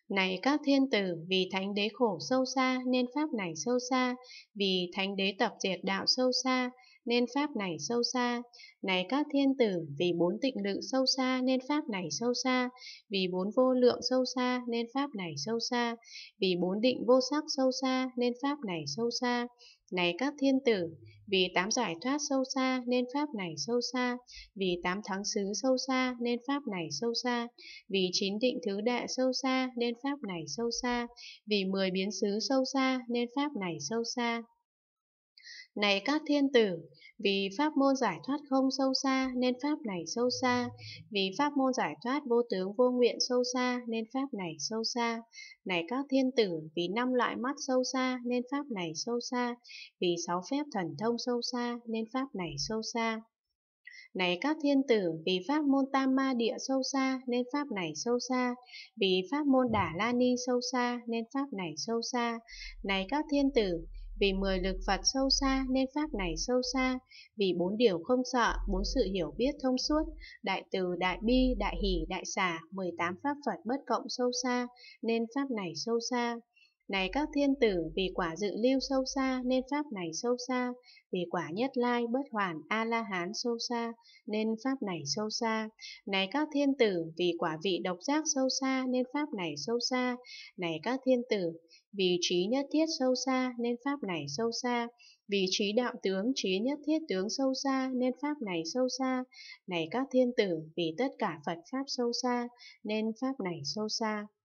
Này các thiên tử, vì thánh đế khổ sâu xa nên pháp này sâu xa, vì thánh đế tập diệt đạo sâu xa nên pháp này sâu xa. Này các thiên tử, vì bốn tịnh lự sâu xa nên pháp này sâu xa, vì bốn vô lượng sâu xa nên pháp này sâu xa, vì bốn định vô sắc sâu xa nên pháp này sâu xa. Này các thiên tử, vì tám giải thoát sâu xa nên pháp này sâu xa, vì tám thắng xứ sâu xa nên pháp này sâu xa, vì chín định thứ đệ sâu xa nên pháp này sâu xa, vì 10 biến xứ sâu xa nên pháp này sâu xa. Này các thiên tử, vì pháp môn giải thoát không sâu xa nên pháp này sâu xa, vì pháp môn giải thoát vô tướng vô nguyện sâu xa nên pháp này sâu xa. Này các thiên tử, vì 5 loại mắt sâu xa nên pháp này sâu xa, vì 6 phép thần thông sâu xa nên pháp này sâu xa. Này các thiên tử, vì pháp môn tam ma địa sâu xa nên pháp này sâu xa, vì pháp môn đả la ni sâu xa nên pháp này sâu xa. Này các thiên tử, vì 10 lực Phật sâu xa nên pháp này sâu xa, vì 4 điều không sợ, 4 sự hiểu biết thông suốt, đại từ, đại bi, đại hỷ, đại xả, 18 pháp Phật bất cộng sâu xa nên pháp này sâu xa. Này các thiên tử, vì quả dự lưu sâu xa nên pháp này sâu xa, vì quả nhất lai bất hoàn A-la-hán sâu xa nên pháp này sâu xa. Này các thiên tử, vì quả vị độc giác sâu xa nên pháp này sâu xa. Này các thiên tử, vì trí nhất thiết sâu xa nên pháp này sâu xa. Vì trí đạo tướng, trí nhất thiết tướng sâu xa nên pháp này sâu xa. Này các thiên tử, vì tất cả Phật pháp sâu xa nên pháp này sâu xa.